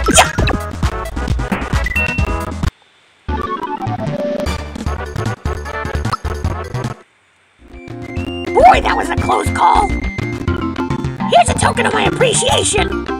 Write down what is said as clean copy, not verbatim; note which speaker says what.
Speaker 1: Boy, that was a close call. Here's a token of my appreciation.